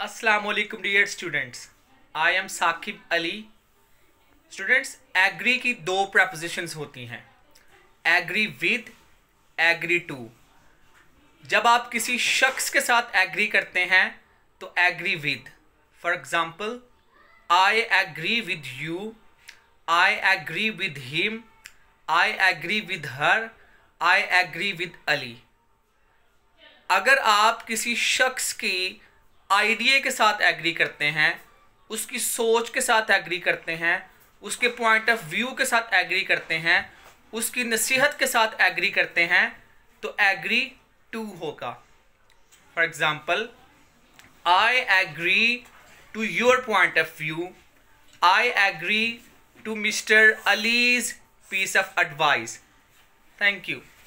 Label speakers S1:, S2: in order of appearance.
S1: अस्सलामुअलैकुम dear students, I am Saqib Ali. Students, agree की दो प्रपोजिशंस होती हैं, एग्री विद, एग्री टू। जब आप किसी शख्स के साथ एग्री करते हैं तो agree with. For example, I agree with you, I agree with him, I agree with her, I agree with Ali. अगर आप किसी शख्स की आइडिया के साथ एग्री करते हैं, उसकी सोच के साथ एग्री करते हैं, उसके पॉइंट ऑफ व्यू के साथ एग्री करते हैं, उसकी नसीहत के साथ एग्री करते हैं, तो एग्री टू होगा। For example, I agree to your point of view, I agree to mister Ali's piece of advice. Thank you.